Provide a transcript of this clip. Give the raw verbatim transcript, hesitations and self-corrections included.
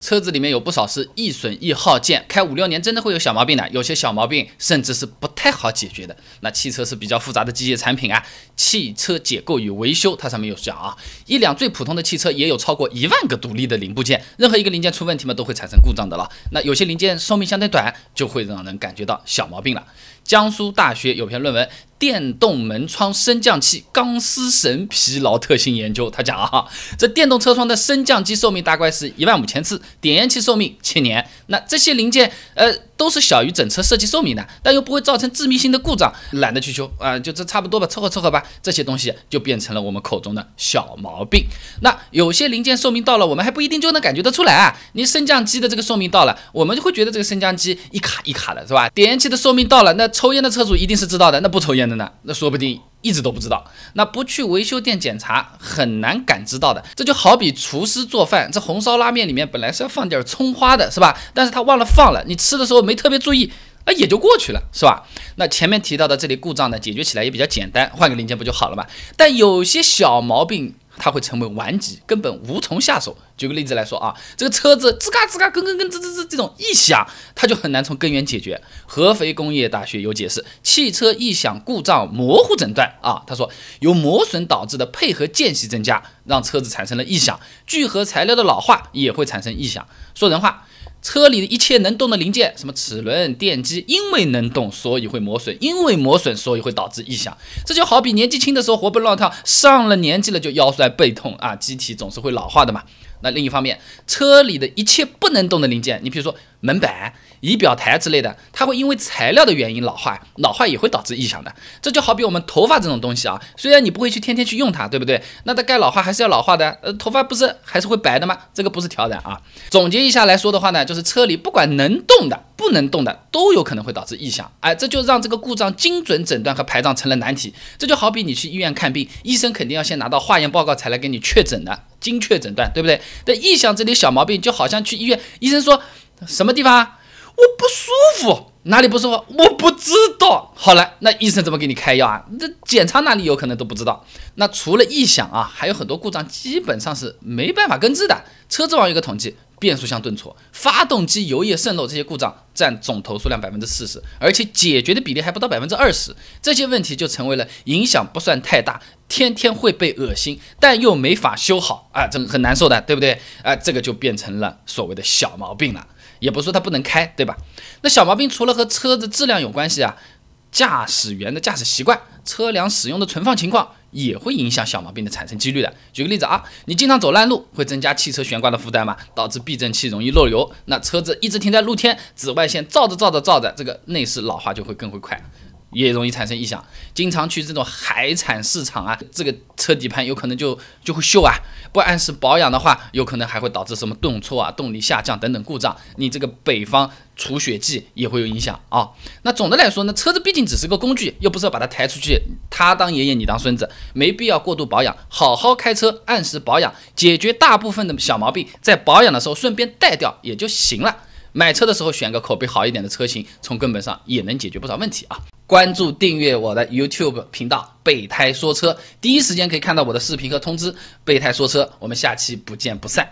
车子里面有不少是易损易耗件，开五六年真的会有小毛病的，有些小毛病甚至是不太好解决的。那汽车是比较复杂的机械产品啊，汽车解构与维修它上面有讲啊，一辆最普通的汽车也有超过一万个独立的零部件，任何一个零件出问题嘛，都会产生故障的了。那有些零件寿命相对短，就会让人感觉到小毛病了。江苏大学有篇论文《电动门窗升降器钢丝绳疲劳特性研究》，他讲啊，这电动车窗的升降机寿命大概是一万五千次，点烟器寿命七年。那这些零件，呃，都是小于整车设计寿命的，但又不会造成致命性的故障，懒得去修啊、呃，就这差不多吧，凑合凑合吧。这些东西就变成了我们口中的小毛病。那有些零件寿命到了，我们还不一定就能感觉得出来啊。你升降机的这个寿命到了，我们就会觉得这个升降机一卡一卡的，是吧？点烟器的寿命到了，那抽烟的车主一定是知道的，那不抽烟的呢？那说不定一直都不知道。那不去维修店检查，很难感知到的。这就好比厨师做饭，这红烧拉面里面本来是要放点葱花的，是吧？但是他忘了放了，你吃的时候没特别注意，啊，也就过去了，是吧？那前面提到的这类故障呢，解决起来也比较简单，换个零件不就好了嘛？但有些小毛病，它会成为顽疾，根本无从下手。举个例子来说啊，这个车子吱嘎吱嘎、跟跟跟吱吱吱这种异响，它就很难从根源解决。合肥工业大学有解释，汽车异响故障模糊诊断啊，他说由磨损导致的配合间隙增加，让车子产生了异响，聚合材料的老化也会产生异响。说人话，车里的一切能动的零件，什么齿轮、电机，因为能动，所以会磨损；因为磨损，所以会导致异响。这就好比年纪轻的时候活蹦乱跳，上了年纪了就腰酸背痛啊，机体总是会老化的嘛。那另一方面，车里的一切不能动的零件，你比如说门板、仪表台之类的，它会因为材料的原因老化，老化也会导致异响的。这就好比我们头发这种东西啊，虽然你不会去天天去用它，对不对？那它该老化还是要老化的，呃，头发不是还是会白的吗？这个不是挑染啊。总结一下来说的话呢，就是车里不管能动的、不能动的，都有可能会导致异响。哎，这就让这个故障精准诊断和排障成了难题。这就好比你去医院看病，医生肯定要先拿到化验报告才来给你确诊的。精确诊断，对不对？但异响这里小毛病，就好像去医院，医生说什么地方啊？我不舒服，哪里不舒服？我不知道。好了，那医生怎么给你开药啊？这检查哪里有可能都不知道。那除了异响啊，还有很多故障基本上是没办法根治的。车之网有个统计，变速箱顿挫、发动机油液渗漏这些故障占总投诉量百分之四十，而且解决的比例还不到百分之二十。这些问题就成为了影响不算太大，天天会被恶心，但又没法修好啊，这很难受的，对不对？啊，这个就变成了所谓的小毛病了。也不是说它不能开，对吧？那小毛病除了和车子质量有关系啊，驾驶员的驾驶习惯、车辆使用的存放情况也会影响小毛病的产生几率的。举个例子啊，你经常走烂路，会增加汽车悬挂的负担嘛，导致避震器容易漏油。那车子一直停在露天，紫外线照着照着照着，这个内饰老化就会更会快。也容易产生异响，经常去这种海产市场啊，这个车底盘有可能就就会锈啊，不按时保养的话，有可能还会导致什么顿挫啊、动力下降等等故障。你这个北方除雪季也会有影响啊。那总的来说呢，车子毕竟只是个工具，又不是要把它抬出去，他当爷爷你当孙子，没必要过度保养，好好开车，按时保养，解决大部分的小毛病，在保养的时候顺便带掉也就行了。买车的时候选个口碑好一点的车型，从根本上也能解决不少问题啊。关注订阅我的 YouTube 频道备胎说车，第一时间可以看到我的视频和通知。备胎说车，我们下期不见不散。